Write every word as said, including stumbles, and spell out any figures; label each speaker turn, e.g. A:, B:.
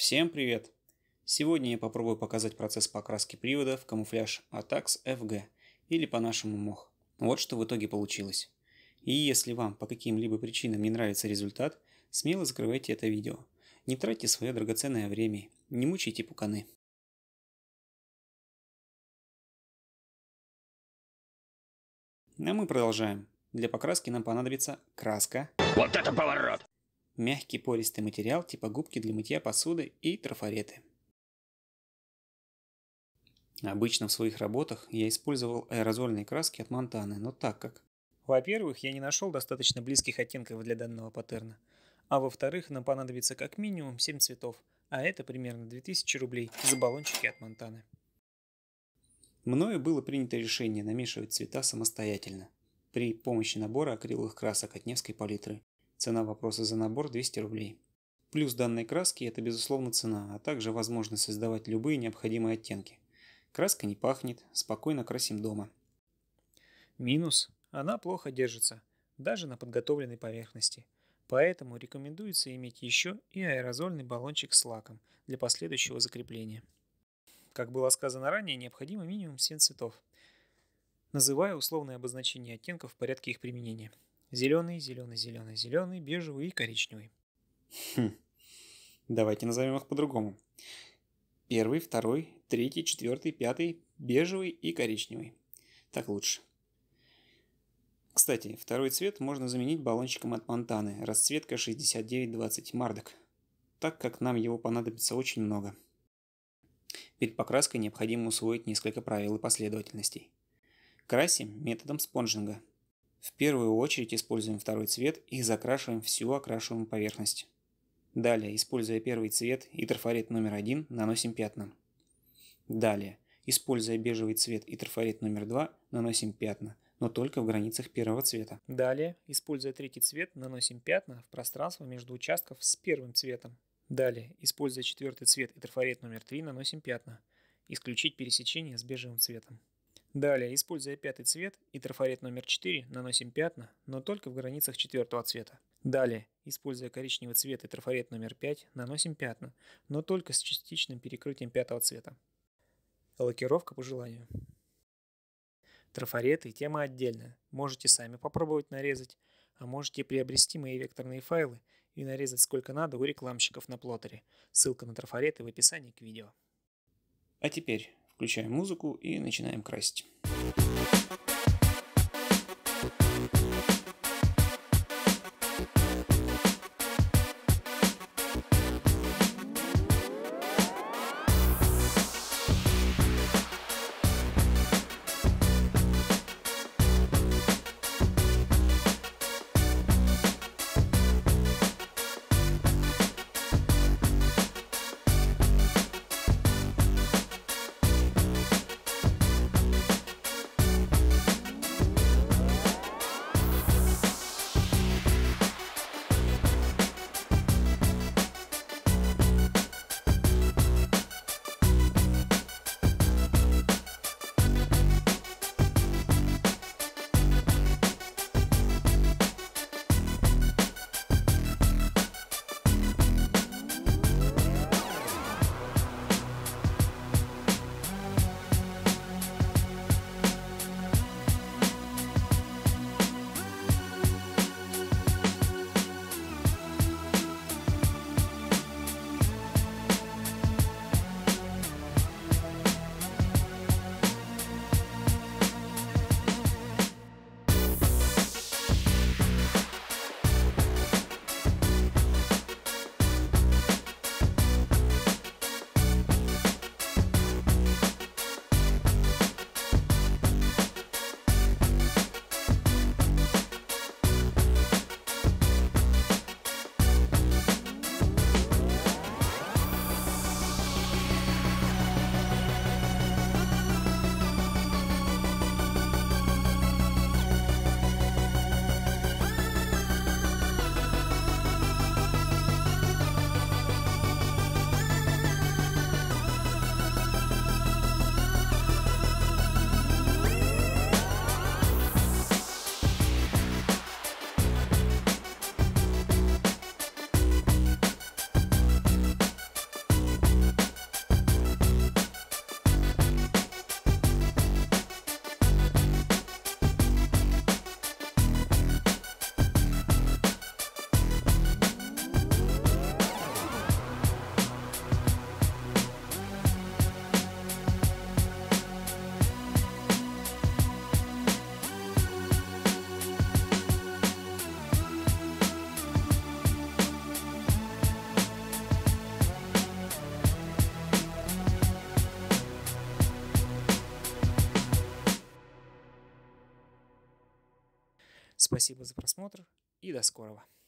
A: Всем привет! Сегодня я попробую показать процесс покраски привода в камуфляж Atax эф джи или по-нашему мох. Вот что в итоге получилось. И если вам по каким-либо причинам не нравится результат, смело закрывайте это видео. Не тратьте свое драгоценное время, не мучайте пуканы. А мы продолжаем. Для покраски нам понадобится краска.
B: Вот это поворот!
A: Мягкий пористый материал типа губки для мытья посуды и трафареты. Обычно в своих работах я использовал аэрозольные краски от Монтаны, но так как... Во-первых, я не нашел достаточно близких оттенков для данного паттерна, а во-вторых, нам понадобится как минимум семь цветов, а это примерно две тысячи рублей за баллончики от Монтаны. Мною было принято решение намешивать цвета самостоятельно при помощи набора акриловых красок от Невской палитры. Цена вопроса за набор двести рублей. Плюс данной краски это безусловно цена, а также возможность создавать любые необходимые оттенки. Краска не пахнет, спокойно красим дома. Минус. Она плохо держится, даже на подготовленной поверхности. Поэтому рекомендуется иметь еще и аэрозольный баллончик с лаком для последующего закрепления. Как было сказано ранее, необходимо минимум семь цветов. Называю условное обозначение оттенков в порядке их применения. Зеленый, зеленый, зеленый, зеленый, бежевый и коричневый. Хм. Давайте назовем их по-другому. Первый, второй, третий, четвертый, пятый, бежевый и коричневый. Так лучше. Кстати, второй цвет можно заменить баллончиком от Монтаны, расцветка шестьдесят девять двадцать Мардок, так как нам его понадобится очень много. Перед покраской необходимо усвоить несколько правил и последовательностей. Красим методом спонжинга. В первую очередь используем второй цвет и закрашиваем всю окрашиваемую поверхность. Далее, используя первый цвет и трафарет номер один, наносим пятна. Далее, используя бежевый цвет и трафарет номер два, наносим пятна, но только в границах первого цвета. Далее, используя третий цвет, наносим пятна в пространство между участков с первым цветом. Далее, используя четвертый цвет и трафарет номер три, наносим пятна. Исключить пересечение с бежевым цветом. Далее, используя пятый цвет и трафарет номер четыре, наносим пятна, но только в границах четвертого цвета. Далее, используя коричневый цвет и трафарет номер пять, наносим пятна, но только с частичным перекрытием пятого цвета. Лакировка по желанию. Трафареты – тема отдельная. Можете сами попробовать нарезать, а можете приобрести мои векторные файлы и нарезать сколько надо у рекламщиков на плоттере. Ссылка на трафареты в описании к видео. А теперь включаем музыку и начинаем красить. Спасибо за просмотр и до скорого.